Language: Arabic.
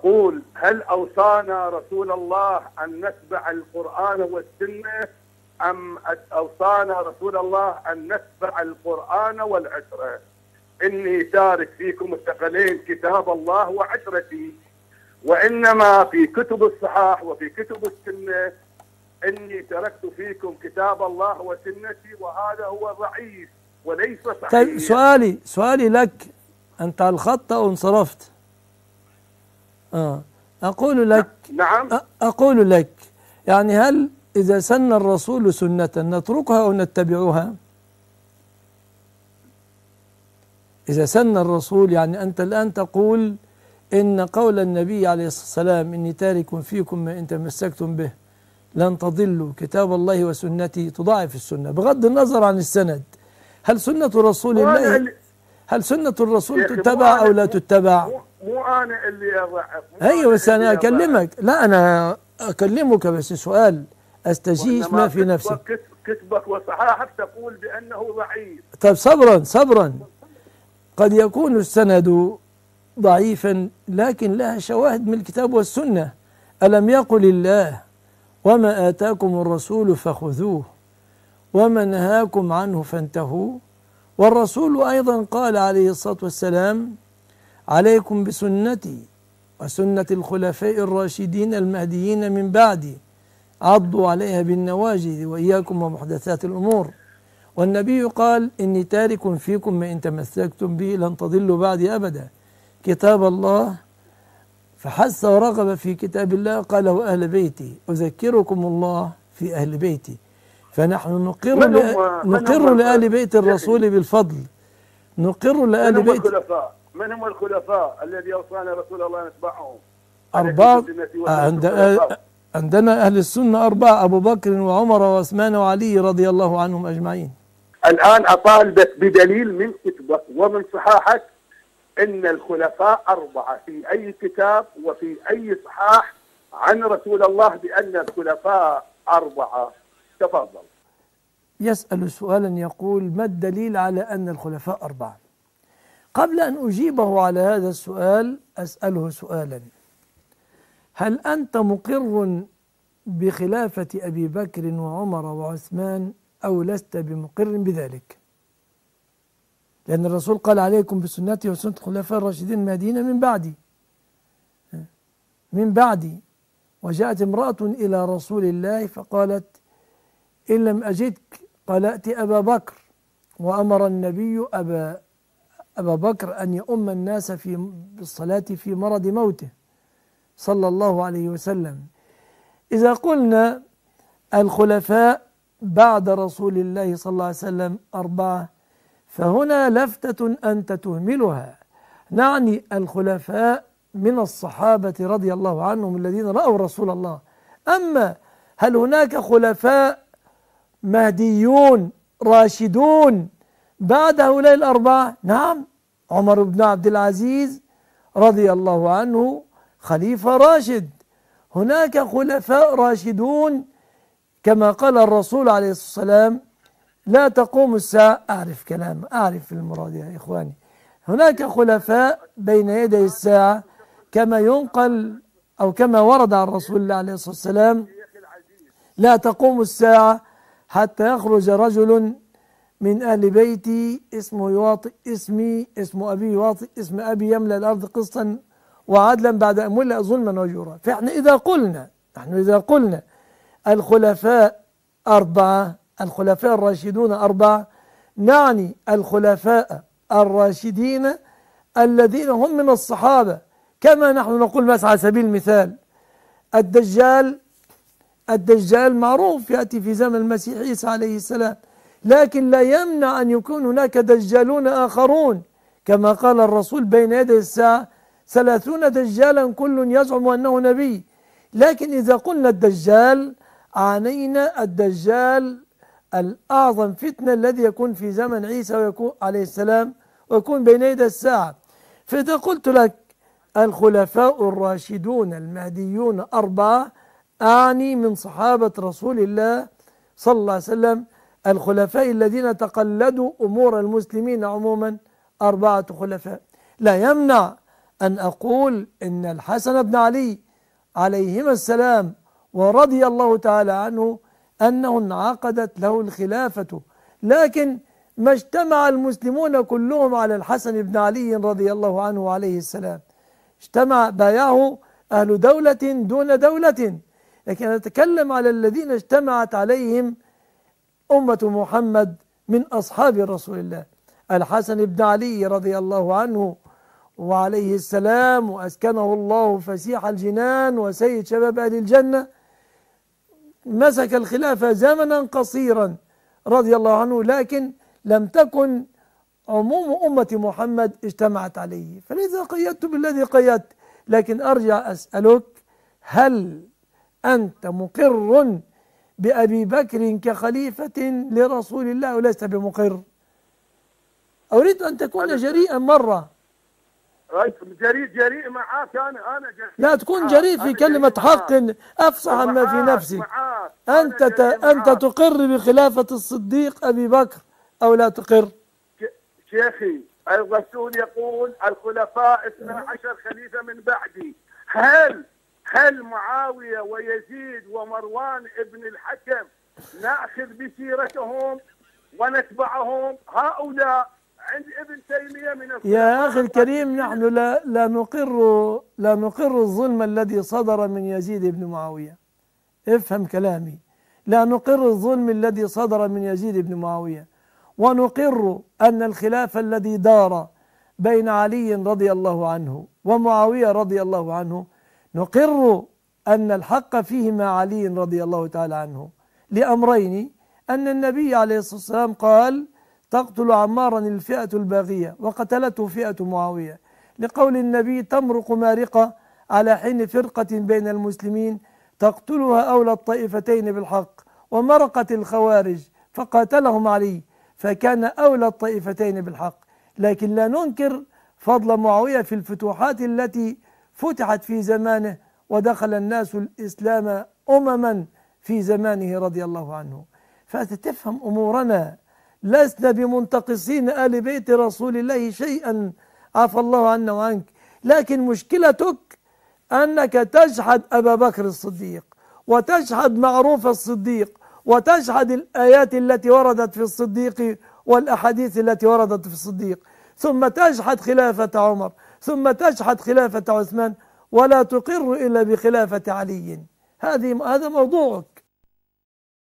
أقول هل أوصانا رسول الله أن نتبع القرآن والسنة أم أوصانا رسول الله أن نتبع القرآن والعترة؟ إني تارك فيكم الثقلين كتاب الله وعترتي، وإنما في كتب الصحاح وفي كتب السنة إني تركت فيكم كتاب الله وسنتي، وهذا هو ضعيف وليس صحيح. طيب سؤالي لك، أنت على الخط أو انصرفت؟ أقول لك يعني هل إذا سن الرسول سنة نتركها أو نتبعها؟ إذا سن الرسول، يعني أنت الآن تقول إن قول النبي عليه الصلاة والسلام إني تارك فيكم ما إن تمسكتم به لن تضلوا كتاب الله وسنتي، تضاعف السنة بغض النظر عن السند. هل سنة رسول الله، هل سنة الرسول تتبع أو لا تتبع؟ مو أنا اللي أضعف. أيوة بس أنا أكلمك، لا أنا أكلمك بس سؤال أستجيز ما في نفسي. كتبك وصحاحك تقول بأنه ضعيف. طيب صبرا، قد يكون السند ضعيفا لكن لها شواهد من الكتاب والسنة. ألم يقل الله وما آتاكم الرسول فخذوه وما نهاكم عنه فانتهوا؟ والرسول أيضا قال عليه الصلاة والسلام عليكم بسنتي وسنة الخلفاء الراشدين المهديين من بعدي عضوا عليها بالنواجذ وإياكم ومحدثات الأمور. والنبي قال إني تارك فيكم ما إن تمسكتم به لن تضلوا بعدي أبدا كتاب الله، فحث ورغب في كتاب الله قال وأهل بيتي أذكركم الله في أهل بيتي. فنحن نقر لآل بيت الرسول بالفضل، نقر لآل بيت. من هم الخلفاء الذي أوصانا رسول الله نتبعهم؟ أربعة عندنا أهل السنة أربعة: أبو بكر وعمر وعثمان وعلي رضي الله عنهم أجمعين. الآن أطالبك بدليل من كتبك ومن صحاحك إن الخلفاء أربعة في أي كتاب وفي أي صحاح عن رسول الله بأن الخلفاء أربعة. تفضل. يسأل سؤالا يقول ما الدليل على أن الخلفاء أربعة؟ قبل أن أجيبه على هذا السؤال أسأله سؤالا: هل أنت مقر بخلافة أبي بكر وعمر وعثمان أو لست بمقر بذلك؟ لأن الرسول قال عليكم بسنتي وسنة الخلفاء الراشدين المهديين من بعدي. وجاءت امرأة إلى رسول الله فقالت إن لم أجدك قال ائت أبا بكر، وأمر النبي أبا بكر أن يؤم الناس بالصلاة في مرض موته صلى الله عليه وسلم. إذا قلنا الخلفاء بعد رسول الله صلى الله عليه وسلم أربعة، فهنا لفتة أنت تهملها، نعني الخلفاء من الصحابة رضي الله عنهم الذين رأوا رسول الله. أما هل هناك خلفاء مهديون راشدون بعد هؤلاء الأربعة؟ نعم، عمر بن عبد العزيز رضي الله عنه خليفة راشد. هناك خلفاء راشدون كما قال الرسول عليه الصلاة والسلام لا تقوم الساعة. أعرف المراد يا إخواني. هناك خلفاء بين يدي الساعة كما ينقل أو كما ورد عن رسول الله عليه الصلاة والسلام لا تقوم الساعة حتى يخرج رجل من أهل بيتي اسمه يواطئ اسم أبي يواطئ اسم أبي يملأ الأرض قسطا وعدلا بعد أن ملأ ظلما وجورا. فإحنا نحن إذا قلنا الخلفاء أربعة، الخلفاء الراشدون أربعة، نعني الخلفاء الراشدين الذين هم من الصحابة. كما نحن نقول مثلا على سبيل المثال الدجال معروف يأتي في زمن المسيح عيسى عليه السلام، لكن لا يمنع أن يكون هناك دجالون آخرون كما قال الرسول بين يدي الساعة 30 دجالا كل يزعم أنه نبي. لكن إذا قلنا الدجال عنينا الدجال الأعظم فتنة الذي يكون في زمن عيسى ويكون عليه السلام ويكون بين يدي الساعة. فإذا قلت لك الخلفاء الراشدون المهديون أربعة، أعني من صحابة رسول الله صلى الله عليه وسلم الخلفاء الذين تقلدوا أمور المسلمين عموما 4 خلفاء. لا يمنع أن أقول إن الحسن بن علي عليهما السلام ورضي الله تعالى عنه أنه انعقدت له الخلافة، لكن ما اجتمع المسلمون كلهم على الحسن بن علي رضي الله عنه عليه السلام، بايعه أهل دولة دون دولة، لكن نتكلم على الذين اجتمعت عليهم أمة محمد من أصحاب رسول الله. الحسن بن علي رضي الله عنه وعليه السلام وأسكنه الله فسيح الجنان وسيد شباب أهل الجنة، مسك الخلافة زمنا قصيرا رضي الله عنه، لكن لم تكن عموم أمة محمد اجتمعت عليه، فلذا قيدت بالذي قيدت. لكن أرجع أسألك، هل أنت مقر بأبي بكر كخليفة لرسول الله أو لست بمقر؟ أريد أن تكون جريئا مرة. جريء معاك. أنا جريء. لا تكون جريء في كلمة حق أفصح ما في نفسك. أنت تقر بخلافة الصديق أبي بكر أو لا تقر؟ شيخي، الرسول يقول الخلفاء 12 خليفة من بعدي. هل معاوية ويزيد ومروان ابن الحكم نأخذ بسيرتهم ونتبعهم؟ هؤلاء عند ابن تيمية من الخلفاء. يا أخي الكريم، نحن لا نقر الظلم الذي صدر من يزيد بن معاوية. افهم كلامي، لا نقر الظلم الذي صدر من يزيد بن معاوية، ونقر أن الخلاف الذي دار بين علي رضي الله عنه ومعاوية رضي الله عنه، نقر أن الحق فيه مع علي رضي الله تعالى عنه لأمرين: أن النبي عليه الصلاة والسلام قال: تقتل عمارا الفئة الباغية، وقتلته فئة معاوية، لقول النبي: تمرق مارقة على حين فرقة بين المسلمين تقتلها أولى الطائفتين بالحق، ومرقت الخوارج فقاتلهم علي فكان أولى الطائفتين بالحق. لكن لا ننكر فضل معاوية في الفتوحات التي فتحت في زمانه، ودخل الناس الإسلام أمما في زمانه رضي الله عنه. فتفهم أمورنا، لسنا بمنتقصين آل بيت رسول الله شيئا، عفى الله عنا وعنك، لكن مشكلتك أنك تجحد أبا بكر الصديق، وتجحد معروف الصديق، وتجحد الآيات التي وردت في الصديق والأحاديث التي وردت في الصديق، ثم تجحد خلافة عمر، ثم تجحد خلافة عثمان، ولا تقر إلا بخلافة علي. هذا موضوعك.